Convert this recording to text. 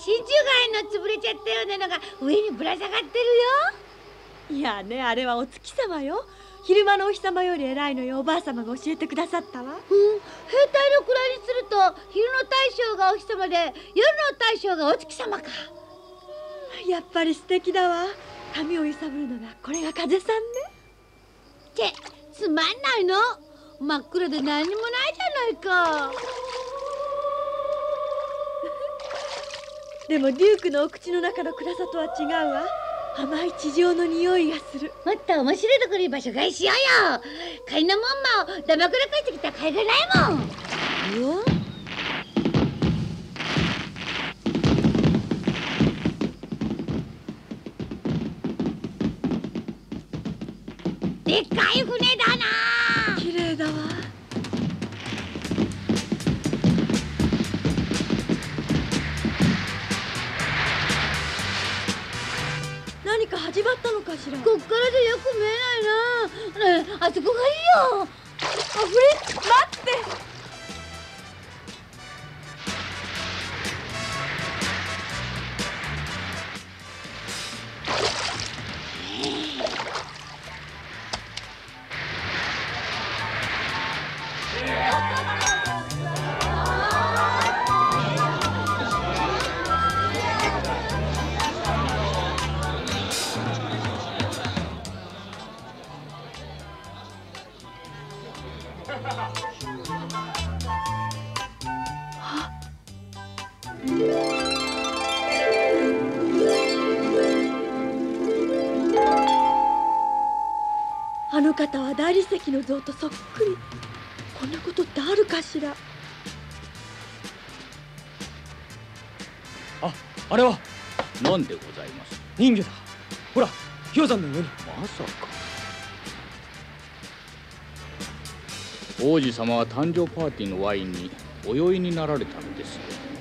真珠貝の潰れちゃったようなのが上にぶら下がってるよ。 いやね、あれはお月様よ。昼間のお日様より偉いのよ。おばあ様が教えてくださったわ。 兵隊の位にすると昼の大将がお日様で夜の大将がお月様か。 やっぱり素敵だわ。髪を揺さぶるのがこれが風さんね。 ってつまんないの。真っ暗で何にもないじゃないか。 でもデュークのお口の中の暗さとは違うわ。甘い地上の匂いがする。 もっと面白いところに場所替えしようよ。仮の門馬をだまくらかしてきた甲斐がないもん。でっかい船だな。 綺麗だわ。何か始まったのかしら。 こっからでよく見えないな。ねえ、あそこがいいよ。 あふれ、待って。あの方は大理石の像とそっくり。こんなことってあるかしら。 あれは何でございます？ 人魚だ。ほら、氷山の上に。 まさか。王子様は誕生パーティーのワインにお酔いになられたのですよ。